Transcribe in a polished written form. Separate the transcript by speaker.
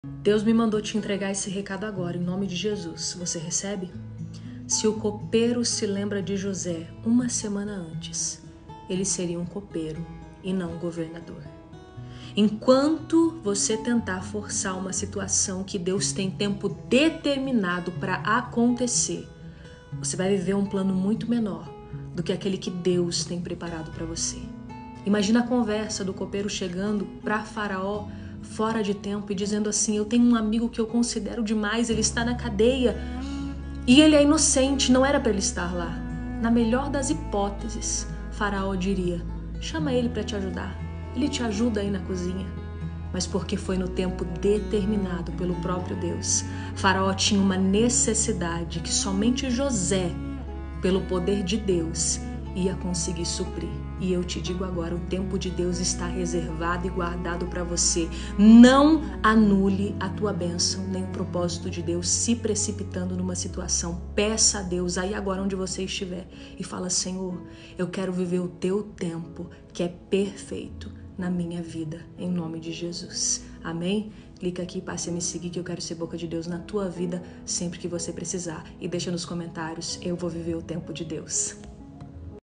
Speaker 1: Deus me mandou te entregar esse recado agora, em nome de Jesus. Você recebe? Se o copeiro se lembra de José uma semana antes, ele seria um copeiro e não um governador. Enquanto você tentar forçar uma situação que Deus tem tempo determinado para acontecer, você vai viver um plano muito menor do que aquele que Deus tem preparado para você. Imagina a conversa do copeiro chegando para Faraó fora de tempo e dizendo assim: eu tenho um amigo que eu considero demais, ele está na cadeia e ele é inocente, não era para ele estar lá. Na melhor das hipóteses, Faraó diria: chama ele para te ajudar, ele te ajuda aí na cozinha. Mas porque foi no tempo determinado pelo próprio Deus, Faraó tinha uma necessidade que somente José, pelo poder de Deus, ia conseguir suprir. E eu te digo agora, o tempo de Deus está reservado e guardado para você. Não anule a tua bênção, nem o propósito de Deus se precipitando numa situação. Peça a Deus aí agora onde você estiver e fala: Senhor, eu quero viver o teu tempo, que é perfeito na minha vida, em nome de Jesus. Amém? Clica aqui e passe a me seguir, que eu quero ser boca de Deus na tua vida sempre que você precisar. E deixa nos comentários: eu vou viver o tempo de Deus.